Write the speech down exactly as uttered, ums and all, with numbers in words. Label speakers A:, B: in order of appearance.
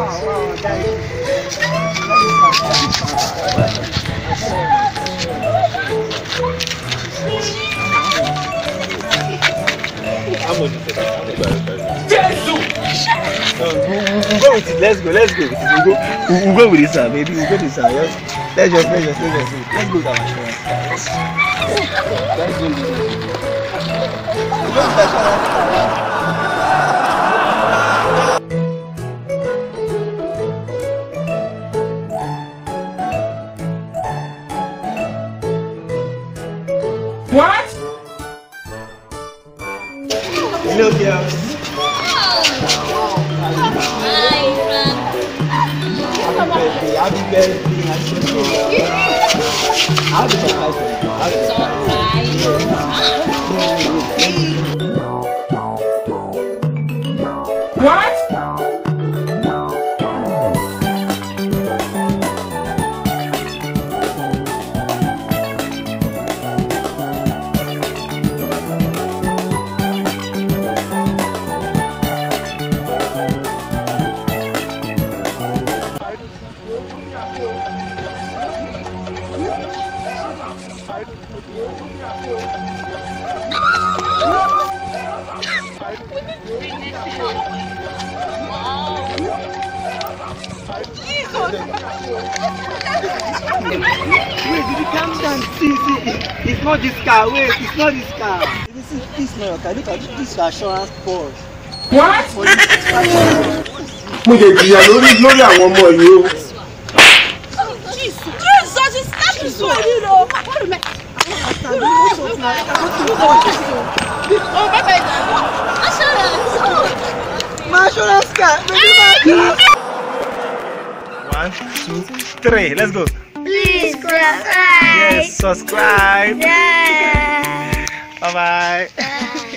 A: wow, thank you. We'll, we'll go with it. Let's go. Let's go. We'll go. We'll, we'll go with this, sir. Maybe we'll go with this, sir. Yes. Let's just, let's just, let's just. Let's go with our insurance. Let's go with this. We'll go with our insurance.
B: What?
A: Hello, girls. Happy birthday, happy birthday. I'll be surprised for you. I'll be surprised.
B: What?
A: Wait, did you calm down? See, see, it's not this car. Wait, it's not this car. This is this not your car. Look at this assurance Porsche.
B: What?
C: Mo jẹ jìyà lórí lórí àwọn ọmọ yìí o.
D: Jesus, it's not this one, you know. Oh, my bad. Assurance.
A: My assurance car. One, two, three. Let's go.
D: Please subscribe.
A: Yes, subscribe.
D: Yeah.
A: Bye bye.
D: Bye.